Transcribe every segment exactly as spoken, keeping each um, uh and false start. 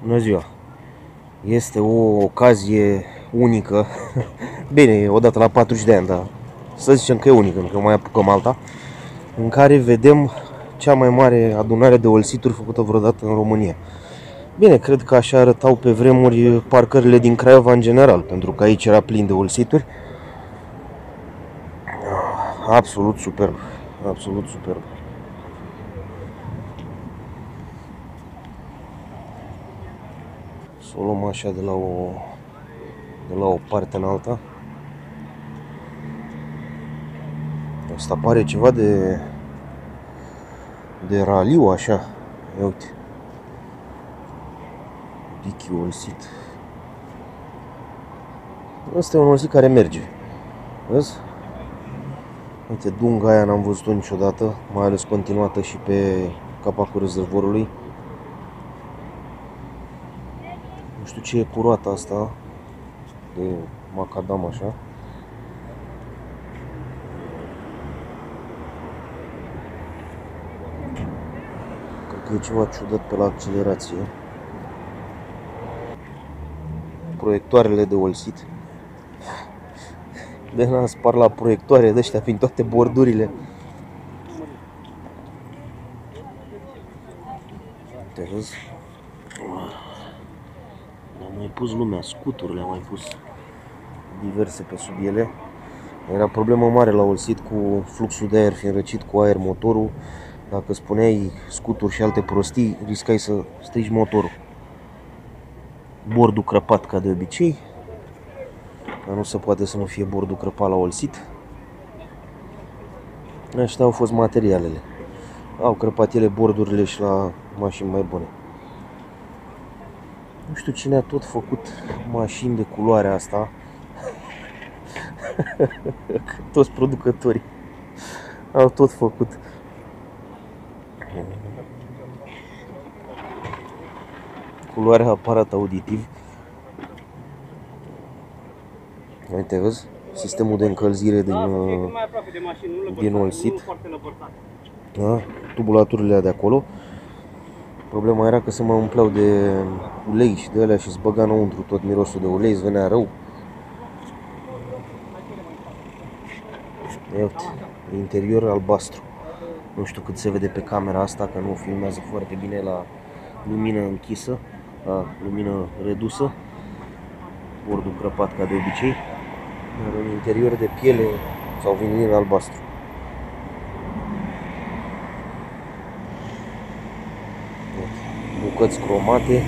Bună ziua! Este o ocazie unică, bine, odată la patruzeci de ani, dar să zicem că e unică, încă mai apucăm alta, în care vedem cea mai mare adunare de olsituri făcută vreodată în România. Bine, cred că așa arătau pe vremuri parcările din Craiova în general, pentru că aici era plin de olsituri. Absolut superb, absolut superb. Să o luăm așa de la o, de la o parte în alta. Asta pare ceva de de raliu așa. Ia uite. Pichi olsit. Asta e un olsit care merge. Vezi? Uite, dunga aia n-am văzut-o niciodată, mai ales continuată și pe capacul rezervorului. Nu știu ce e cu roata asta de macadam așa. Cred că e ceva ciudat pe la accelerație. Proiectoarele de olsit. De n-am spart la proiectoare de ăștia prin toate bordurile. Te vezi? Le-am mai pus lumea, scuturi le-am mai pus diverse pe sub ele. Era problemă mare la olsit cu fluxul de aer fiind răcit cu aer motorul. Dacă spuneai scuturi și alte prostii, riscai să strici motorul. Bordul crăpat ca de obicei. Dar nu se poate să nu fie bordul crăpat la olsit. Aștia au fost materialele. Au crăpat ele bordurile și la mașini mai bune. Nu știu cine a tot făcut mașini de culoarea asta. Toți producătorii au tot făcut. Culoarea aparat auditiv. Uite, vezi? Sistemul de încălzire din, din olsit. Da? Tubulaturile de acolo. Problema era că se mai umpleau de ulei și de alea și se băga înăuntru tot mirosul de ulei, îți venea rău. Ia uite, interior albastru. Nu știu cât se vede pe camera asta, că nu filmează foarte bine la lumină închisă, la lumină redusă. Bordul crăpat ca de obicei. Iar un interior de piele sau vinil albastru. Bucăți cromate.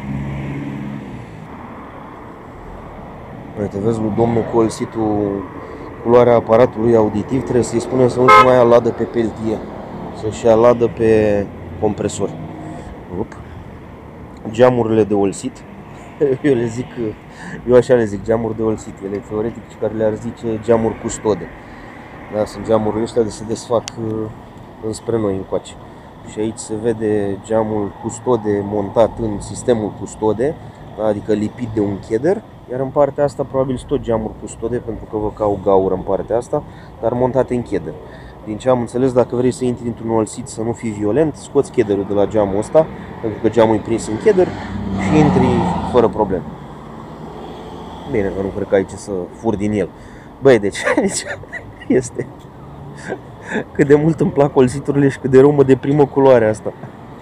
Uite, vezi, lui domnul cu olsitul, culoarea aparatului auditiv, trebuie să-i spunem să nu se mai ia ladă pe peltie, să-și ia ladă pe compresor. Up. Geamurile de olsit, eu le zic, eu așa le zic, geamuri de olsit, ele teoretic care le-ar zice geamuri custode. Da, sunt geamurile ăștia de se desfac înspre noi încoace. Și aici se vede geamul custode montat în sistemul custode, adică lipit de un cheder, iar în partea asta probabil sunt tot geamuri custode, pentru că vă cau gaură în partea asta, dar montate în cheder. Din ce am înțeles, dacă vrei să intri într-un olsit să nu fii violent, scoți chederul de la geamul ăsta, pentru că geamul e prins în cheder și intri fără probleme. Bine, că nu cred că ai ce să furi din el. Băi, deci aici este cât de mult îmi plac olsiturile și cât de rău mă deprimă culoarea asta.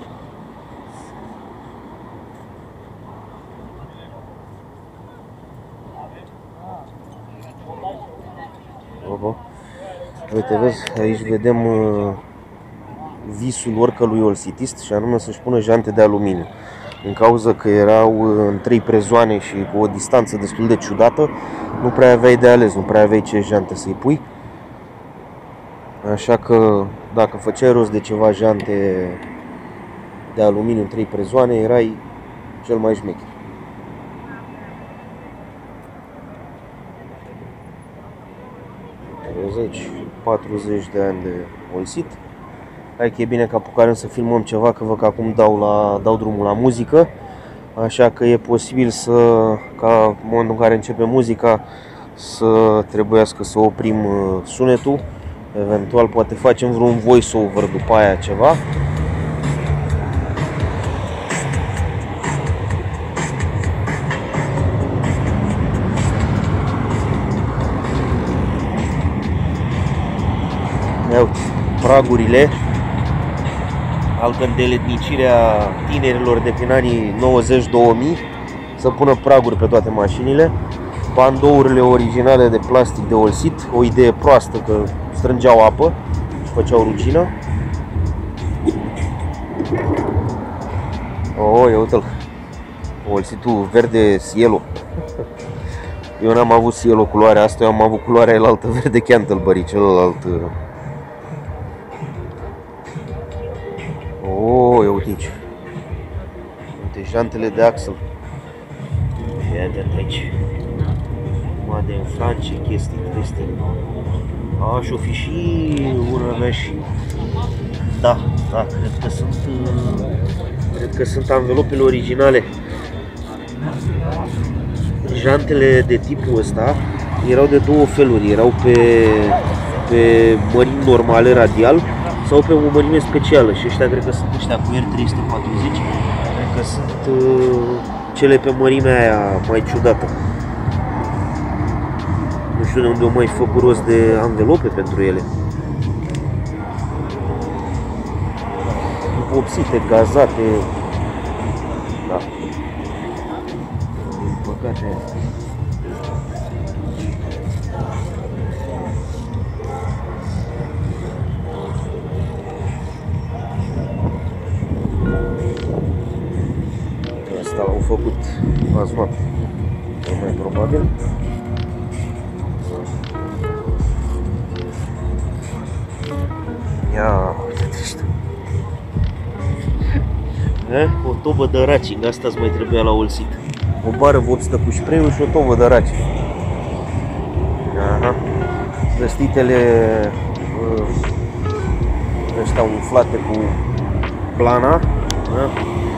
Oho. Uite, vezi, aici vedem uh, visul oricălui olsitist, și anume să-și pună jante de aluminiu. Din cauza că erau în trei prezoane și cu o distanță destul de ciudată, nu prea aveai de ales, nu prea aveai ce jante să-i pui. Așa că dacă făceai rost de ceva jante de aluminiu în trei prezoane, erai cel mai șmecher. Vezi, patruzeci de ani de olsit. Hai că e bine că apucăm să filmăm ceva, că văd că acum dau, la, dau drumul la muzică. Așa că e posibil să, ca în momentul în care începe muzica, să trebuiască să oprim sunetul. Eventual poate facem vreun voice-over după aia ceva. pragurile al îndeletnicirea tinerilor de prin anii nouăzeci două mii, să pună praguri pe toate mașinile, bandourile originale de plastic de olsit, o idee proastă că strângeau apă și făceau rugină. Oh, ia uite-l, olsitul verde Cielo. Eu n-am avut Cielo culoarea asta, eu am avut culoarea elaltă verde Canterbury, celălalt. Oh, ia uite aici. Uite jantele de axel. Ia de aici. Numai de înfranci, chestii, chestii. A, și-o fi și una mea și... Da, da, cred că sunt... Cred că sunt anvelopele originale. Jantele de tipul ăsta erau de două feluri, erau pe, pe mărimi normale radial sau pe o mărime specială și ăștia cred că sunt ăștia cu R trei sute patruzeci, cred că sunt uh, cele pe mărimea aia mai ciudată. Nu știu de unde au mai făcut rost de anvelope pentru ele. Vopsite, gazate. Da. Din păcate. Asta l-au făcut azi noapte, mai probabil. Ia, uite-te. O tobă de racing, asta-ți mai trebuia la olsit. O bară vopsită cu spray-ul și o tobă de racing. Aha. Vestitele ăștia umflate cu plana. Da?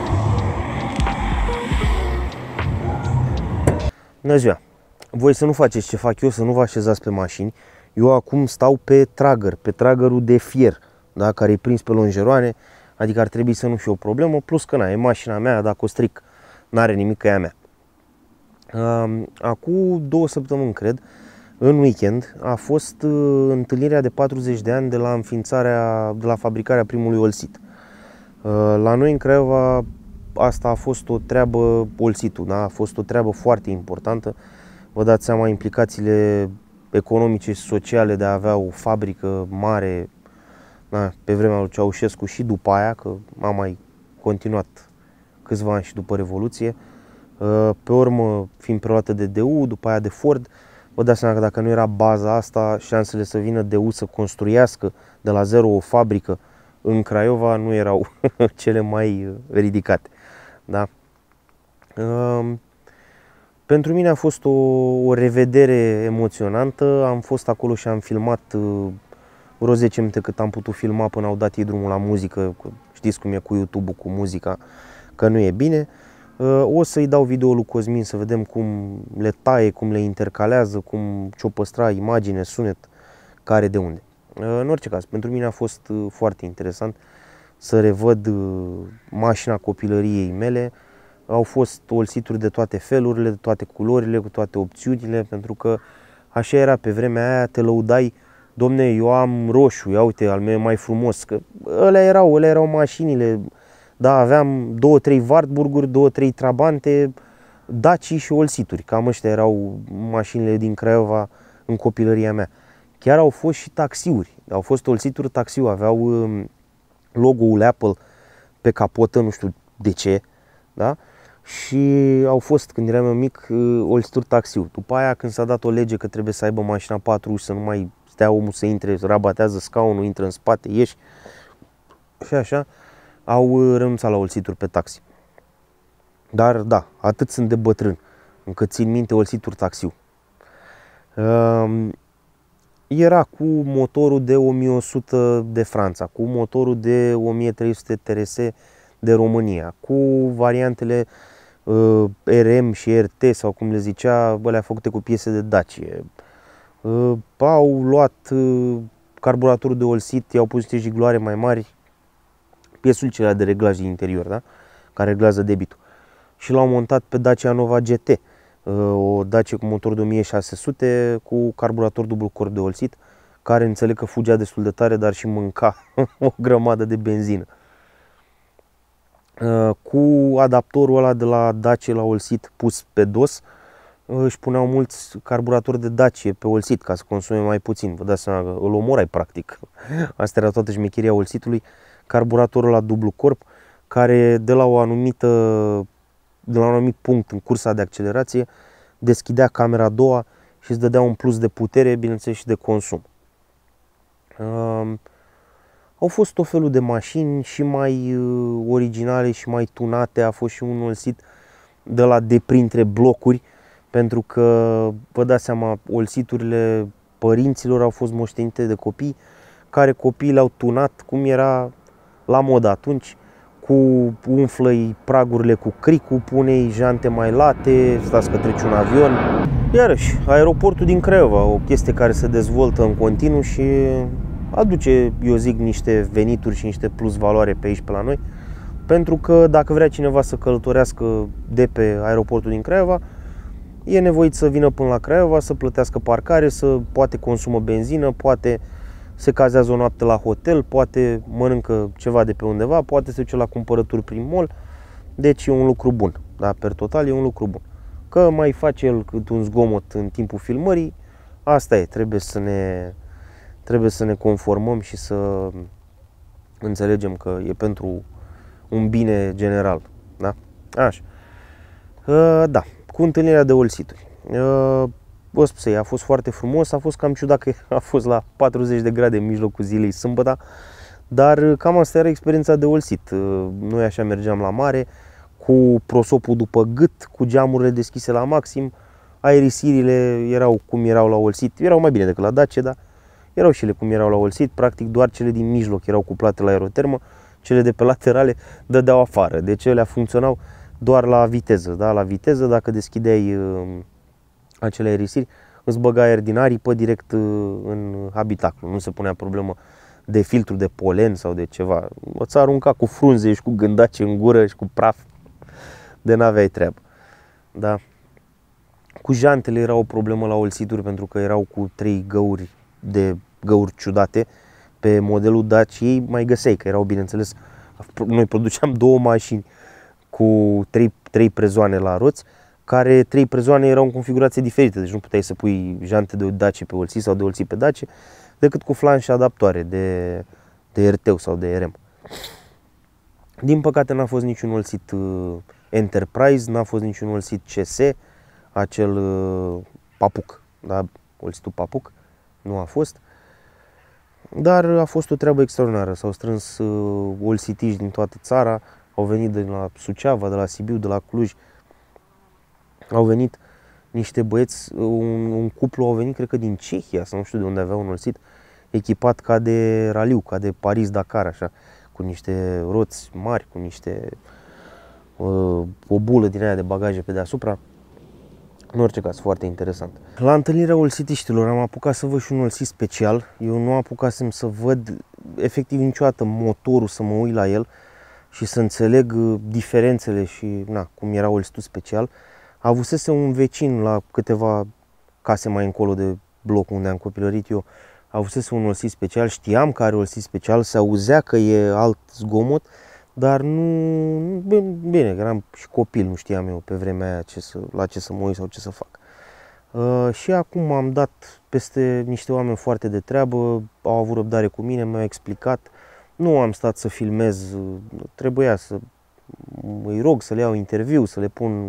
Bună ziua! Voi să nu faceți ce fac eu, să nu vă așezați pe mașini. Eu acum stau pe tragger, pe traggerul de fier, da? Care e prins pe lonjeroane. Adică ar trebui să nu fie o problemă, plus că na, e mașina mea, dacă o stric, n-are nimic că e a mea. Acum două săptămâni, cred, în weekend, a fost întâlnirea de patruzeci de ani de la înființarea, de la fabricarea primului olsit. La noi în Craiova asta a fost o treabă, olsitul, da? A fost o treabă foarte importantă. Vă dați seama implicațiile economice și sociale de a avea o fabrică mare, da, pe vremea lui Ceaușescu și după aia, că a mai continuat câțiva ani și după Revoluție, pe urmă fiind preluată de D U, după aia de Ford. Vă dați seama că dacă nu era baza asta, șansele să vină D U să construiască de la zero o fabrică în Craiova nu erau cele mai ridicate. Da? Pentru mine a fost o, o revedere emoționantă. Am fost acolo și am filmat vreo zece minute cât am putut filma până au dat ei drumul la muzică. Știți cum e cu YouTube-ul, cu muzica, că nu e bine. O să-i dau video lui Cosmin să vedem cum le taie, cum le intercalează, cum ce-o păstra imagine, sunet, care de unde. În orice caz, pentru mine a fost foarte interesant să revăd mașina copilăriei mele. Au fost olsituri de toate felurile, de toate culorile, cu toate opțiunile, pentru că așa era pe vremea aia, te lăudai, domne, eu am roșu, ia uite, al meu e mai frumos, că ălea erau, ălea erau mașinile, da, aveam două, trei Wartburguri, două, trei Trabante, Daci și olsituri, cam ăștia erau mașinile din Craiova în copilăria mea. Chiar au fost și taxiuri, au fost olsituri taxiuri, aveau logo-ul Apple pe capotă, nu știu de ce, da? Și au fost, când eram eu mic, olsituri taxiuri. După aia, când s-a dat o lege că trebuie să aibă mașina patru uși, să nu mai stea omul să intre, rabatează scaunul, intră în spate, ieși și așa, au renunțat la olsituri pe taxi. Dar da, atât sunt de bătrân, încă țin minte olsituri taxiu. Era cu motorul de o mie o sută de Franța, cu motorul de o mie trei sute T R S de România, cu variantele uh, R M și R T sau cum le zicea, alea făcute cu piese de Dacie. Uh, au luat uh, carburatorul de olsit, i-au pus niște jigloare mai mari, piesulicele de reglaj din interior, da? Care reglează debitul. Și l-au montat pe Dacia Nova G T, uh, o Dacia cu motor de o mie șase sute cu carburator dublu corp de olsit, care înțeleg că fugea destul de tare, dar și mânca o grămadă de benzină. Cu adaptorul ăla de la Dacia la Allseat pus pe dos, își puneau mulți carburatori de Dacia pe Allseat ca să consume mai puțin. Vă dați seama că îl omorai practic. Asta era toată șmecheria Allseatului. Carburatorul la dublu corp, care de la o anumită, de la un anumit punct în cursa de accelerație deschidea camera a doua și îți dădea un plus de putere, bineînțeles și de consum. Uh, au fost tot felul de mașini și mai uh, originale și mai tunate. A fost și un Allseat de la de printre blocuri, pentru că vă dați seama, Allseat-urile părinților au fost moștenite de copii, care copiii le-au tunat cum era la mod atunci, cu umflă-i pragurile cu cricul, pune-i jante mai late, stați că trece un avion. Iarăși, aeroportul din Craiova, o chestie care se dezvoltă în continuu și aduce, eu zic, niște venituri și niște plus valoare pe aici, pe la noi, pentru că dacă vrea cineva să călătorească de pe aeroportul din Craiova, e nevoit să vină până la Craiova, să plătească parcare, să poate consumă benzină, poate se cazează o noapte la hotel, poate mănâncă ceva de pe undeva, poate se duce la cumpărături prin mall. Deci e un lucru bun, da, per total e un lucru bun. Că mai face el cât un zgomot în timpul filmării, asta e, trebuie să ne, trebuie să ne conformăm și să înțelegem că e pentru un bine general, da? Așa. Uh, da, cu întâlnirea de Allseat-uri. Uh, Vă spun, a fost foarte frumos, a fost cam ciudat că a fost la patruzeci de grade în mijlocul zilei sâmbătă, dar cam asta era experiența de Allseat. Noi așa mergeam la mare, cu prosopul după gât, cu geamurile deschise la maxim, aerisirile erau cum erau la Allseat, erau mai bine decât la Dacia, dar erau și ele cum erau la Allseat, practic doar cele din mijloc erau cuplate la aerotermă, cele de pe laterale dădeau afară, deci ele funcționau doar la viteză, da? La viteză, dacă deschideai acele aerisiri, îți băga aer din aripă direct în habitaclu. Nu se punea problemă de filtru de polen sau de ceva. Îți arunca cu frunze și cu gândace în gură și cu praf, de n-aveai treabă. Da. Cu jantele era o problemă la Allseat-uri, pentru că erau cu trei găuri de găuri ciudate. Pe modelul Dacia mai găseai, că erau, bineînțeles, noi produceam două mașini cu trei, trei prezoane la roți, care trei prezoane erau în configurație diferită, deci nu puteai să pui jante de Dacia pe Allseat sau de Allseat pe Dacia, decât cu flanșe adaptoare de, de R T sau de R M. Din păcate n-a fost niciun Allseat Enterprise, n-a fost niciun Allseat C S, acel papuc, da? Allseat-ul papuc nu a fost, dar a fost o treabă extraordinară. S-au strâns Allseatiști din toată țara, au venit de la Suceava, de la Sibiu, de la Cluj. Au venit niște băieți, un, un cuplu au venit, cred că din Cehia, sau nu știu de unde avea un Allseat, echipat ca de raliu, ca de Paris-Dakar, așa, cu niște roți mari, cu niște, uh, o bulă din aia de bagaje pe deasupra. În orice caz, foarte interesant. La întâlnirea Allseatiștilor am apucat să văd și un Allseat special. Eu nu apucasem să văd efectiv niciodată motorul, să mă uit la el și să înțeleg diferențele și na, cum era Allseat-ul special. Avusese un vecin la câteva case mai încolo de blocul unde am copilărit eu, avusese un Allseat special, știam că are Allseat special, se auzea că e alt zgomot, dar nu, bine, eram și copil, nu știam eu pe vremea aia ce să, la ce să mă uit sau ce să fac. Uh, și acum am dat peste niște oameni foarte de treabă, au avut răbdare cu mine, mi-au explicat, nu am stat să filmez, trebuia să îi rog să le iau interviu, să le pun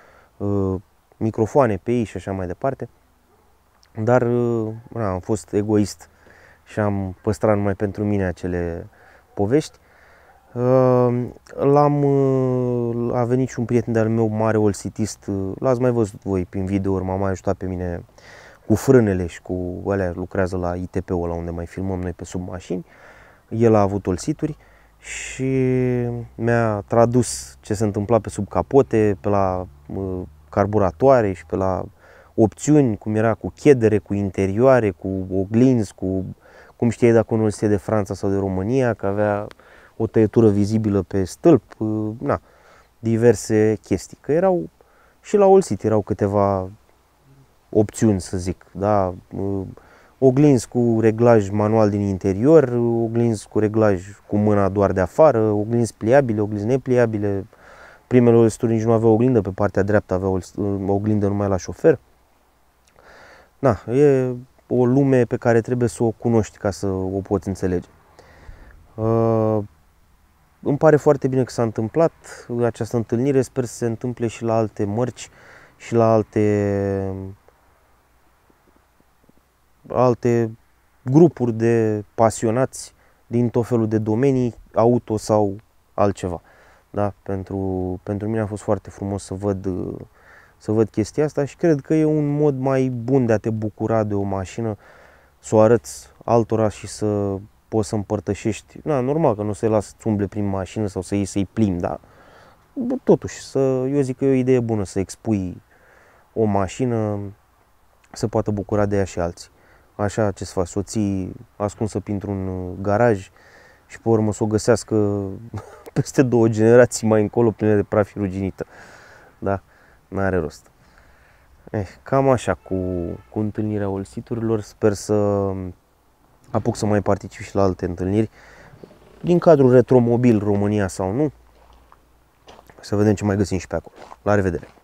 microfoane pe ei și așa mai departe, dar na, am fost egoist și am păstrat numai pentru mine acele povești. L-am, a venit și un prieten de-al meu mare Allseatist, l-ați mai văzut voi prin videouri, m-a mai ajutat pe mine cu frânele și cu alea, lucrează la I T P-ul ăla unde mai filmăm noi pe sub mașini. El a avut Allseat-uri și mi-a tradus ce se întâmpla pe sub capote, pe la carburatoare și pe la opțiuni, cum era cu chedere, cu interioare, cu oglinzi, cu cum știai dacă unul este de Franța sau de România, că avea o tăietură vizibilă pe stâlp, na, diverse chestii. Că erau și la Allseat erau câteva opțiuni, să zic, da, oglinzi cu reglaj manual din interior, oglinzi cu reglaj cu mâna doar de afară, oglinzi pliabile, oglinzi nepliabile. Primele olesturi nici nu aveau oglindă, pe partea dreaptă aveau o oglindă numai la șofer. Da, e o lume pe care trebuie să o cunoști ca să o poți înțelege. Uh, îmi pare foarte bine că s-a întâmplat această întâlnire, sper să se întâmple și la alte mărci și la alte, alte grupuri de pasionați din tot felul de domenii, auto sau altceva. Da? Pentru, pentru mine a fost foarte frumos să văd, să văd chestia asta și cred că e un mod mai bun de a te bucura de o mașină, să o arăți altora și să poți să împărtășești. Na, normal că nu să-i las să umble prin mașină sau să iei să-i plimbi, dar totuși, să, eu zic că e o idee bună să expui o mașină, să poată bucura de ea și alții. Așa ce să faci, soții ascunsă printr-un garaj și pe urmă să o găsească peste două generații mai încolo plină de praf și ruginită. Da? N-are rost. Eh, cam așa cu, cu întâlnirea olsiturilor. Sper să apuc să mai particip și la alte întâlniri din cadrul Retromobil România sau nu. Să vedem ce mai găsim și pe acolo. La revedere!